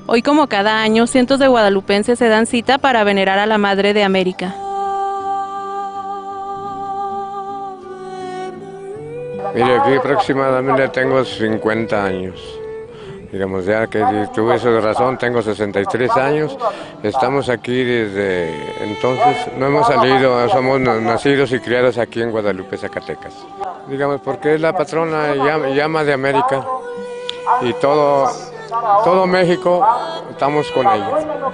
Hoy, como cada año, cientos de guadalupenses se dan cita para venerar a la Madre de América. Mire, aquí aproximadamente tengo 50 años. Digamos, ya que tuve esa razón, tengo 63 años. Estamos aquí desde entonces, no hemos salido, somos nacidos y criados aquí en Guadalupe, Zacatecas. Digamos, porque es la patrona llama de América y todo México estamos con ella.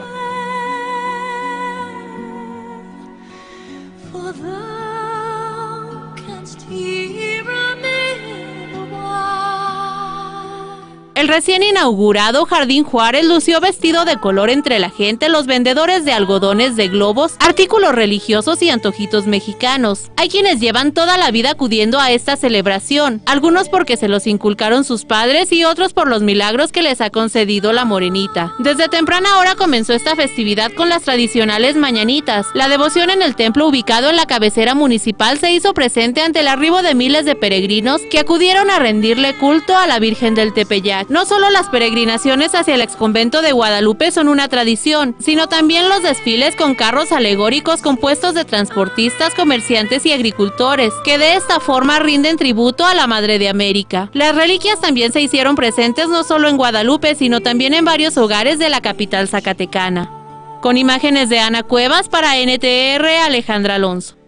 El recién inaugurado Jardín Juárez lució vestido de color entre la gente, los vendedores de algodones de globos, artículos religiosos y antojitos mexicanos. Hay quienes llevan toda la vida acudiendo a esta celebración, algunos porque se los inculcaron sus padres y otros por los milagros que les ha concedido la Morenita. Desde temprana hora comenzó esta festividad con las tradicionales mañanitas. La devoción en el templo ubicado en la cabecera municipal se hizo presente ante el arribo de miles de peregrinos que acudieron a rendirle culto a la Virgen del Tepeyac. No solo las peregrinaciones hacia el exconvento de Guadalupe son una tradición, sino también los desfiles con carros alegóricos compuestos de transportistas, comerciantes y agricultores, que de esta forma rinden tributo a la Madre de América. Las reliquias también se hicieron presentes no solo en Guadalupe, sino también en varios hogares de la capital zacatecana. Con imágenes de Ana Cuevas, para NTR, Alejandra Alonso.